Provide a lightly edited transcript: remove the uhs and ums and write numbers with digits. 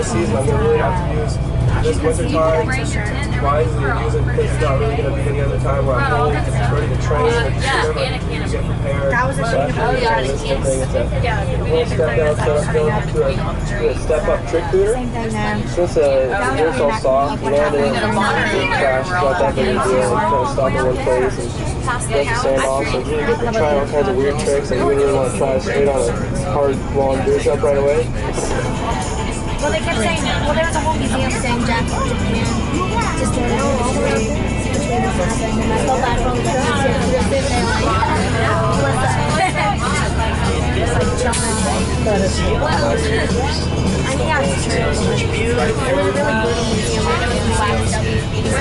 season, I'm going to really have to use this winter time wisely and use it because it's not really going to be any other time where I'm ready to train or to get prepared. So after this thing, it's a little step down setup going to a step up trick booter. Since it's all soft, landing and crash, got that big deal, and kind of stop in one place and break the sand off. So you get to try all kinds of weird tricks that you really want to try straight on a hard, long boot jump right away. Well, they kept saying, well, there's a whole museum saying Japan just did it all the way between this happened, and I felt bad for all the kids just sitting there like, what's up? Just like jumping. And yeah, it's true. It was a really brutal museum. It was waxed up.